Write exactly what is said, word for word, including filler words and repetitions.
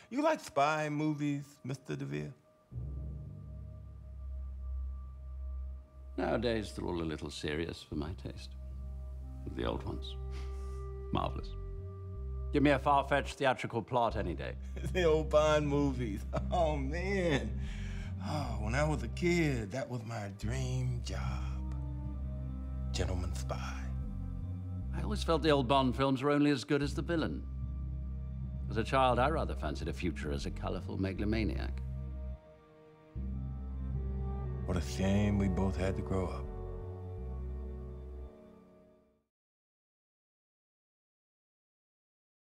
You like spy movies, Mister DeVere? Nowadays, they're all a little serious for my taste. The old ones. Marvelous. Give me a far-fetched theatrical plot any day. The old Bond movies. Oh, man. Oh, when I was a kid, that was my dream job. Gentleman spy. I always felt the old Bond films were only as good as the villain. As a child, I rather fancied a future as a colorful megalomaniac. What a shame we both had to grow up.